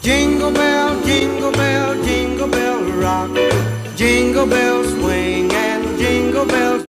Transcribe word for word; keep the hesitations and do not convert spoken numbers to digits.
Jingle bell, jingle bell, jingle bell rock. Jingle bells swing and jingle bells